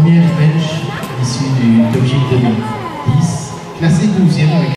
premier Revenge issu du Top Gear 2010, classé 12e avec